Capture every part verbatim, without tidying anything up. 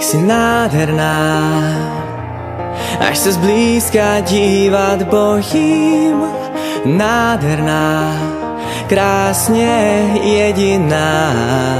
jsi nádherná, až se zblízka dívat bojím. Nádherná, krásně jediná,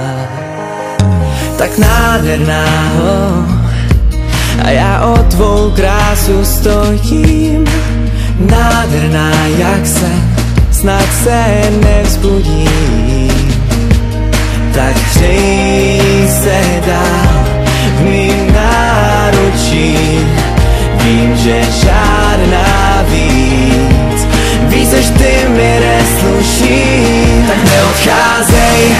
tak nádherná, oh, a já o tvou krásu stojím. Nádherná, jak se snad se nevzbudím, tak hřej se dál v mým náručí. Vím, že žádná víc, víc než ty mi nesluší. Tak neodcházej,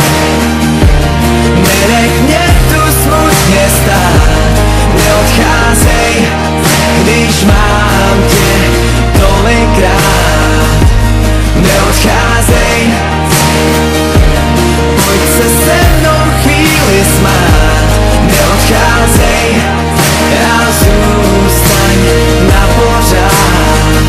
nenech mě tu smutně stát. Neodcházej, když mám tě tolikrát. Neodcházej, pojď se se mnou chvíli smát. Neodcházej a zůstaň na pořád.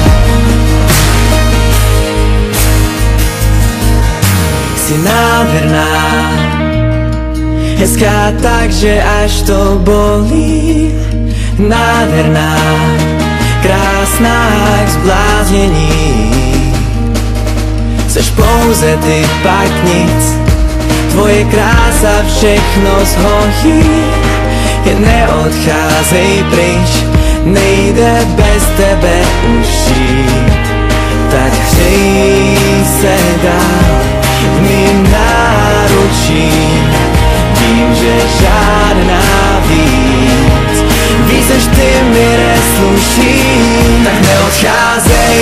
Jsi nádherná, hezká tak, že až to bolí. Nádherná, krásná k zbláznění. Seš pouze ty, pak nic, tvoje krása všechno zhojí. Jen neodcházej pryč, nejde bez tebe už žít. Tak hřej se dál v mým náručí. Vím, že žádná víc, víc než ty mi nesluší. Tak neodcházej,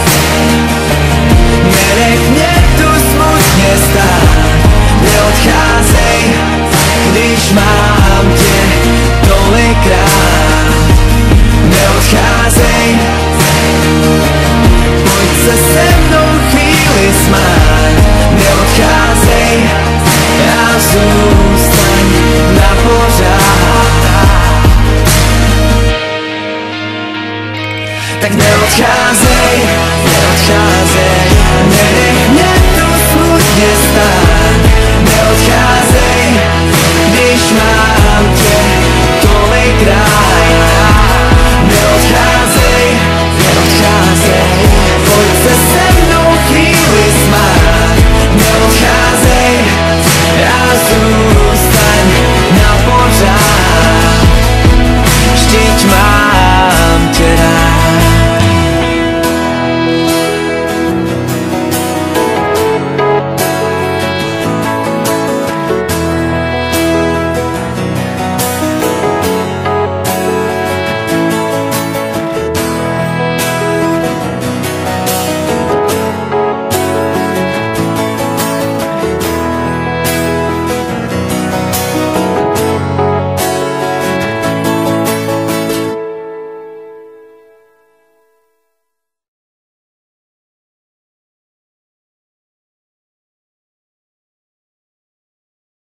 nenech mě tu smutně stát. Neodcházej, když mám tě tolikrát. Neodcházej, pojď se se mnou chvíli smát. Neodcházej a zůstaň na pořád. Tak neodcházej,